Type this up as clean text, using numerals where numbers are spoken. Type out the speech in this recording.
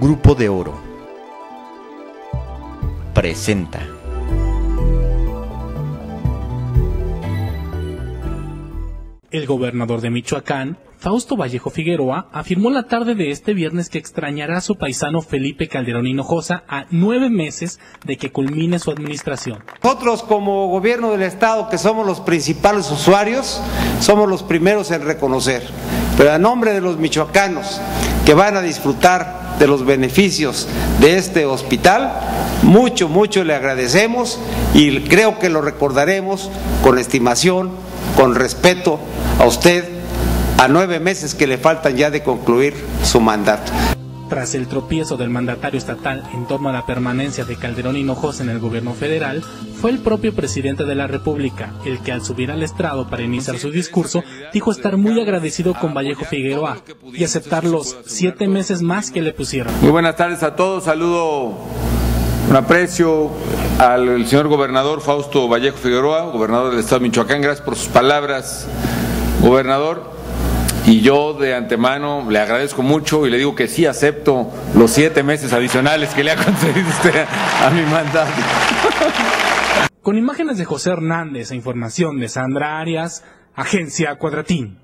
Grupo de Oro presenta. El gobernador de Michoacán, Fausto Vallejo Figueroa, afirmó la tarde de este viernes que extrañará a su paisano Felipe Calderón Hinojosa a 9 meses de que culmine su administración. Nosotros como gobierno del estado, que somos los principales usuarios, somos los primeros en reconocer, pero a nombre de los michoacanos que van a disfrutar de los beneficios de este hospital, mucho le agradecemos y creo que lo recordaremos con estimación, con respeto a usted, a 9 meses que le faltan ya de concluir su mandato. Tras el tropiezo del mandatario estatal en torno a la permanencia de Calderón Hinojosa en el gobierno federal, fue el propio presidente de la República el que, al subir al estrado para iniciar su discurso, dijo estar muy agradecido con Vallejo Figueroa y aceptar los 7 meses más que le pusieron. Muy buenas tardes a todos, saludo con aprecio al señor gobernador Fausto Vallejo Figueroa, gobernador del estado de Michoacán. Gracias por sus palabras, gobernador. Y yo de antemano le agradezco mucho y le digo que sí acepto los 7 meses adicionales que le ha concedido usted a mi mandato. Con imágenes de José Hernández e información de Sandra Arias, Agencia Cuadratín.